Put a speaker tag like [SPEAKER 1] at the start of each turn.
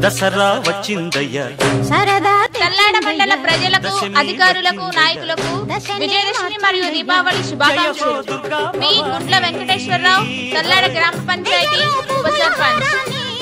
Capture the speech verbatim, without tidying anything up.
[SPEAKER 1] దసరా వచ్చిందయ్యా
[SPEAKER 2] తల్లాడ మండల ప్రజలకు అధికారులకు నాయకులకు విజయదశమి మరియు దీపావళి శుభాకాంక్షలు. మీ గుండ్ల వెంకటేశ్వరరావు, తల్లాడ గ్రామ పంచాయతీ ఉప సర్పంచ్.